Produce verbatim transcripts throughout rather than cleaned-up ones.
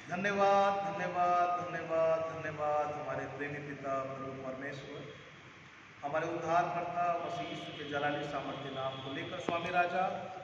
धन्यवाद धन्यवाद धन्यवाद धन्यवाद हमारे प्रेमी पिता प्रभु परमेश्वर, हमारे उद्धारकर्ता मसीह यीशु के जलाली सामर्थ्य नाम को लेकर स्वामी राजा,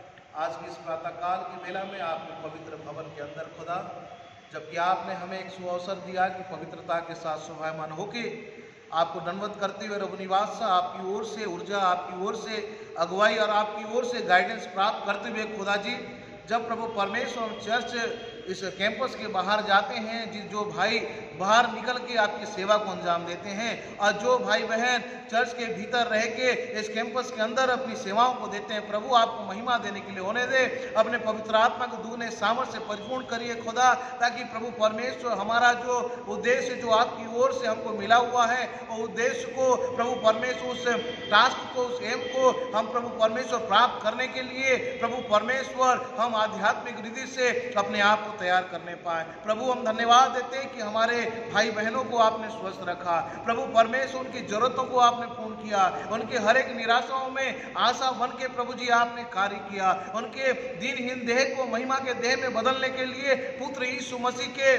आज की इस प्रातःकाल की बेला में आपने पवित्र भवन के अंदर खुदा, जबकि आपने हमें एक सुअवसर दिया कि पवित्रता के साथ शोभायमान होके आपको दंडवत करते हुए रघु निवास से आपकी ओर से ऊर्जा, आपकी ओर से अगुवाई और आपकी ओर से गाइडेंस प्राप्त करते हुए खुदा जी, जब प्रभु परमेश्वर चर्च इस कैंपस के बाहर जाते हैं, जिस जो भाई बाहर निकल के आपकी सेवा को अंजाम देते हैं और जो भाई बहन चर्च के भीतर रह के इस कैंपस के अंदर अपनी सेवाओं को देते हैं, प्रभु आपको महिमा देने के लिए होने दे, अपने पवित्र आत्मा को दुगने सामर्थ्य से परिपूर्ण करिए खुदा, ताकि प्रभु परमेश्वर हमारा जो उद्देश्य जो आपकी ओर से हमको मिला हुआ है, वो उद्देश्य को प्रभु परमेश्वर उस टास्क को, उस एम को हम प्रभु परमेश्वर प्राप्त करने के लिए प्रभु परमेश्वर हम आध्यात्मिक रीति से अपने आप को तैयार करने पाए। प्रभु हम धन्यवाद देते हैं कि हमारे भाई बहनों को आपने स्वस्थ रखा, प्रभु परमेश्वर उनकी जरूरतों को आपने पूर्ण किया, उनके हर एक निराशाओं में आशा बन के प्रभु जी आपने कार्य किया, उनके दीनहीन देह को महिमा के देह में बदलने के लिए पुत्र यीशु मसीह के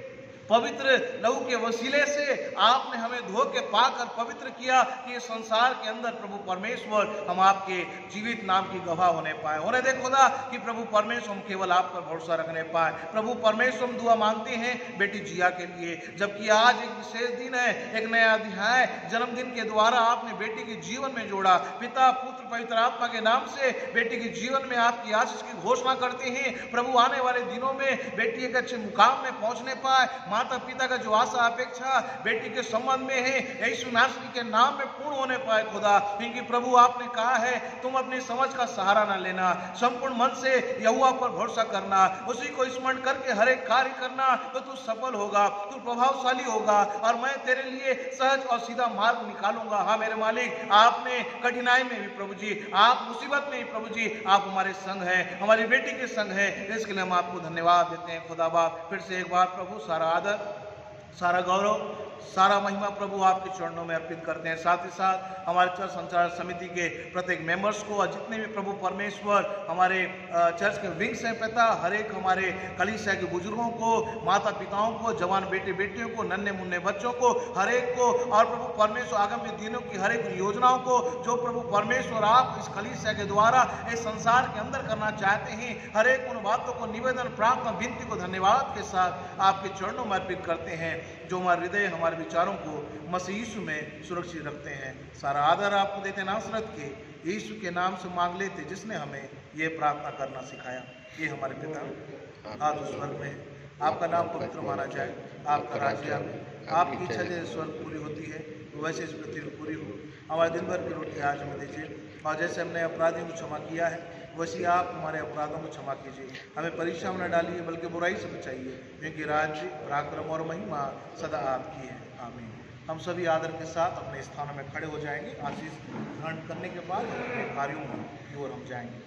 पवित्र लहू के वसीले से आपने हमें धो के पाकर पवित्र किया कि इस संसार के अंदर प्रभु परमेश्वर हम आपके जीवित नाम की गवाह होने पाए। होने दे खुदा कि प्रभु परमेश्वर हम केवल आप पर भरोसा रखने पाए। प्रभु परमेश्वर हम दुआ मांगते हैं बेटी जिया के लिए, जबकि आज एक विशेष दिन है, एक नया अध्याय जन्मदिन के द्वारा आपने बेटी के जीवन में जोड़ा। पिता पुत्र पवित्र आत्मा के नाम से बेटी के जीवन में आपकी आशीष की घोषणा करते हैं। प्रभु आने वाले दिनों में बेटी एक अच्छे मुकाम में पहुंचने पाए, माता पिता का जो आशा अपेक्षा बेटी के संबंध में है यीशु नासरी के नाम में पूर्ण होने पाए खुदा, क्योंकि प्रभु आपने कहा है तुम अपनी समझ का सहारा न लेना, संपूर्ण मन से यहोवा पर भरोसा करना, उसी को स्मरण करके हर एक कार्य करना, तो तू सफल होगा, तू प्रभावशाली होगा और मैं तेरे लिए सहज और सीधा मार्ग निकालूंगा। हाँ मेरे मालिक, आपने कठिनाई में भी प्रभु जी, आप मुसीबत में भी प्रभु जी आप हमारे संग हैं, हमारी बेटी के संग है, इसके लिए हम आपको धन्यवाद देते हैं खुदा बाप। फिर से एक बार प्रभु सारा आदर, सारा गौरव, सारा महिमा प्रभु आपके चरणों में अर्पित करते हैं। साथ ही साथ हमारे चर्च संचालन समिति के प्रत्येक मेंबर्स को और जितने भी प्रभु परमेश्वर हमारे चर्च के विंग्स हैं पिता, हर एक हमारे कलीसिया के बुजुर्गों को, माता पिताओं को, जवान बेटे बेटियों को, नन्हे मुन्ने बच्चों को, हर एक को, और प्रभु परमेश्वर आगामी दिनों की हर एक योजनाओं को जो प्रभु परमेश्वर आप इस कलीसिया के द्वारा इस संसार के अंदर करना चाहते हैं, हर एक उन बातों को निवेदन प्रार्थना विनती को धन्यवाद के साथ आपके चरणों में अर्पित करते हैं, जो हमारे हृदय हमारे विचारों को मसीह यीशु में सुरक्षित रखते हैं। सारा आदर आपको देते नासरत के यीशु के नाम से मांग लेते, जिसने हमें ये प्रार्थना करना सिखाया। ये हमारे पिता आप स्वर्ग में, आपका नाम पवित्र माना जाए, आपका राज्य आए, आपकी इच्छा जैसे स्वर्ग पूरी होती है वैसे इस पृथ्वी में पूरी हो। हमारे दिन भर की रोटी आज हमें दीजिए, और जैसे हमने अपराधियों को क्षमा किया है वैसे आप हमारे अपराधों को क्षमा कीजिए। हमें परीक्षा में न डालिए बल्कि बुराई से बचाइए, क्योंकि राज्य, पराक्रम और महिमा सदा आपकी है। आमीन। हम सभी आदर के साथ अपने स्थानों में खड़े हो जाएंगे। आशीष ग्रहण करने के बाद अपने कार्यों की ओर हम जाएंगे।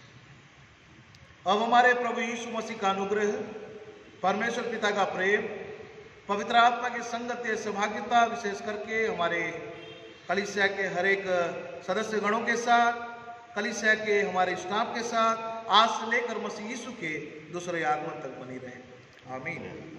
अब हमारे प्रभु यीशु मसीह का अनुग्रह, परमेश्वर पिता का प्रेम, पवित्र आत्मा की संगत, सौभाग्यता, विशेष करके हमारे कलीसिया के हर एक सदस्य गणों के साथ, कलीसिया के हमारे स्टाफ के साथ आज से लेकर मसीह यीशु के दूसरे आगमन तक बनी रहे। आमीन।